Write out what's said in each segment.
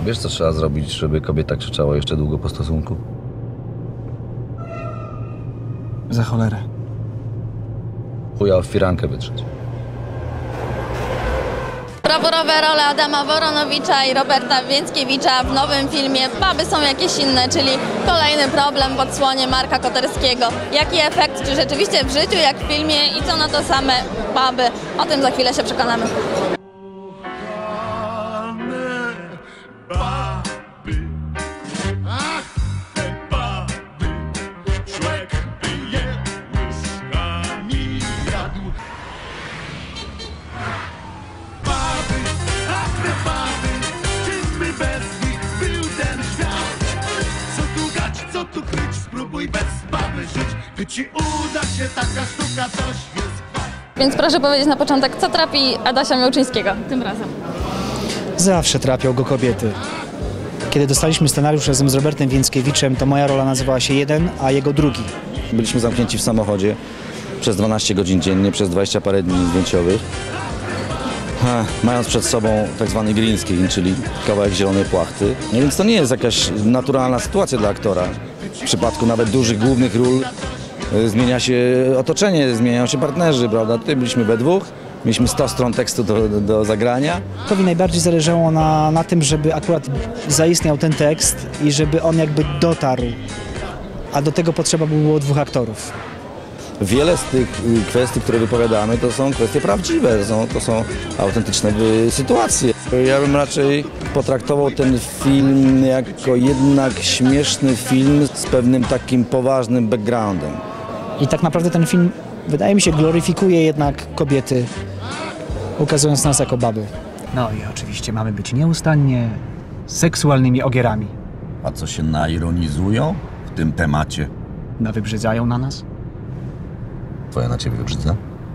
wiesz, co trzeba zrobić, żeby kobieta krzyczała jeszcze długo po stosunku? Za cholerę. Chuja w firankę wytrzeć. Brawurowe role Adama Woronowicza i Roberta Więckiewicza w nowym filmie Baby są jakieś inne, czyli kolejny problem w odsłonie Marka Koterskiego. Jaki efekt, czy rzeczywiście w życiu, jak w filmie i co na to same baby? O tym za chwilę się przekonamy. Ci uda się taka sztuka, coś jest. Więc proszę powiedzieć na początek, co trapi Adasia Miałczyńskiego tym razem? Zawsze trapią go kobiety. Kiedy dostaliśmy scenariusz razem z Robertem Więckiewiczem, to moja rola nazywała się jeden, a jego drugi. Byliśmy zamknięci w samochodzie przez 12 godzin dziennie, przez 20 parę dni zdjęciowych. Mając przed sobą tak zwany green screen, czyli kawałek zielonej płachty. No więc to nie jest jakaś naturalna sytuacja dla aktora. W przypadku nawet dużych, głównych ról zmienia się otoczenie, zmieniają się partnerzy, prawda? Tutaj byliśmy we dwóch, mieliśmy 100 stron tekstu do zagrania. Towi najbardziej zależało na tym, żeby akurat zaistniał ten tekst i żeby on jakby dotarł. A do tego potrzeba było 2 aktorów. Wiele z tych kwestii, które wypowiadamy, to są kwestie prawdziwe, to są autentyczne sytuacje. Ja bym raczej potraktował ten film jako jednak śmieszny film z pewnym takim poważnym backgroundem. I tak naprawdę ten film, wydaje mi się, gloryfikuje jednak kobiety, ukazując nas jako baby. No i oczywiście mamy być nieustannie seksualnymi ogierami. A co się naironizują w tym temacie? Wybrzydzają na nas? Twoja na ciebie wybrzydza?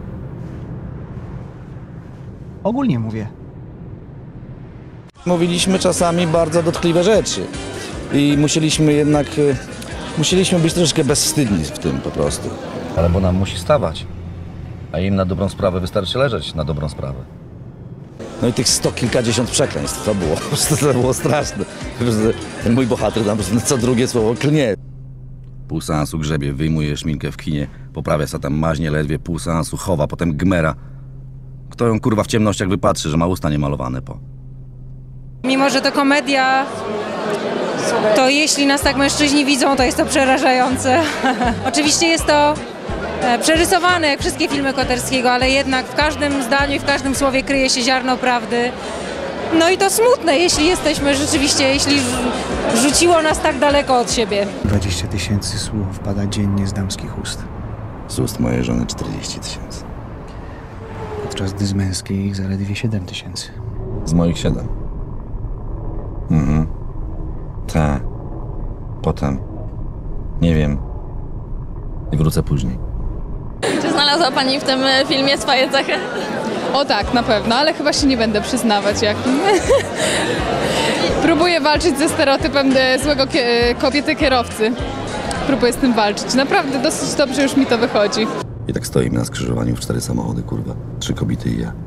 Ogólnie mówię. Mówiliśmy czasami bardzo dotkliwe rzeczy i musieliśmy być troszkę bezwstydni w tym po prostu. Ale bo nam musi stawać, a im na dobrą sprawę wystarczy leżeć na dobrą sprawę. No i tych 100 kilkadziesiąt przekleństw, to było straszne. Ten mój bohater tam po prostu co drugie słowo klnie. Pół seansu grzebie, wyjmuje szminkę w kinie, poprawia sobie tam maźnie ledwie, pół seansu chowa, potem gmera. Kto ją kurwa w ciemnościach wypatrzy, że ma usta niemalowane po. Mimo że to komedia, to jeśli nas tak mężczyźni widzą, to jest to przerażające. Oczywiście jest to przerysowane jak wszystkie filmy Koterskiego, ale jednak w każdym zdaniu i w każdym słowie kryje się ziarno prawdy. No i to smutne, jeśli jesteśmy rzeczywiście, jeśli rzuciło nas tak daleko od siebie. 20 000 słów pada dziennie z damskich ust. Z ust mojej żony 40 000. Podczas gdy z męskiej zaledwie 7 000. Z moich 7. Tak. Potem. Nie wiem. Wrócę później. Czy znalazła Pani w tym filmie swoje cechy? O tak, na pewno, ale chyba się nie będę przyznawać jak. Próbuję walczyć ze stereotypem złego kobiety kierowcy. Próbuję z tym walczyć. Naprawdę dosyć dobrze już mi to wychodzi. I tak stoimy na skrzyżowaniu w 4 samochody, kurwa. 3 kobiety i ja.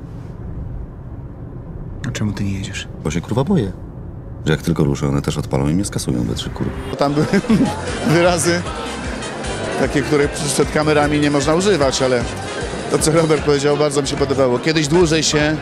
A czemu ty nie jedziesz? Bo się kurwa boję. Że jak tylko ruszę, one też odpalą i mnie skasują we 3 kurwa. Tam były wyrazy takie, których przed kamerami nie można używać, ale to, co Robert powiedział, bardzo mi się podobało. Kiedyś dłużej się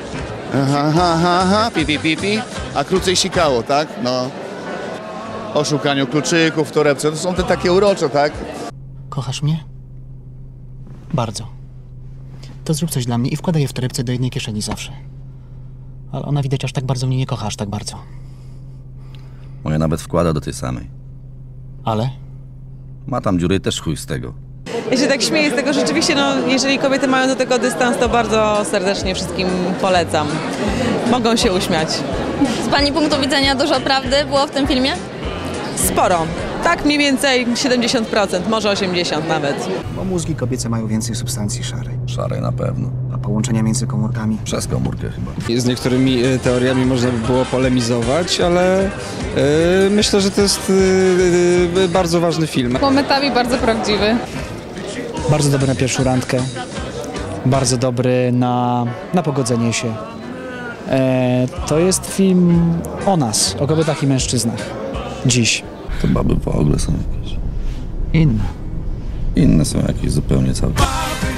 pi, a krócej sikało, tak? No. O szukaniu kluczyków, torebce, to są te takie urocze, tak? Kochasz mnie? Bardzo. To zrób coś dla mnie i wkładaj je w torebce do jednej kieszeni zawsze. Ale ona widać aż tak bardzo mnie nie kocha, aż tak bardzo. Moja nawet wkłada do tej samej. Ale? Ma tam dziury, też chuj z tego. Ja się tak śmieję z tego, rzeczywiście, no, jeżeli kobiety mają do tego dystans, to bardzo serdecznie wszystkim polecam. Mogą się uśmiać. Z Pani punktu widzenia dużo prawdy było w tym filmie? Sporo. Tak mniej więcej 70%, może 80% nawet. Bo mózgi kobiece mają więcej substancji szarej. Szarej na pewno. A połączenia między komórkami? Przez komórkę chyba. Z niektórymi teoriami można by było polemizować, ale myślę, że to jest bardzo ważny film. Momentami bardzo prawdziwy. Bardzo dobry na pierwszą randkę. Bardzo dobry na pogodzenie się. To jest film o nas, o kobietach i mężczyznach. Dziś. Te baby w ogóle są jakieś Inne. inne, są jakieś zupełnie cały czas.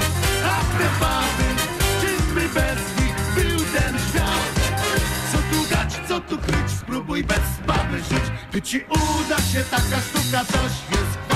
Czyżby bez nich był ten świat? Co tu dać, co tu kryć? Spróbuj bez baby żyć. Gdy ci uda się taka sztuka, coś jest.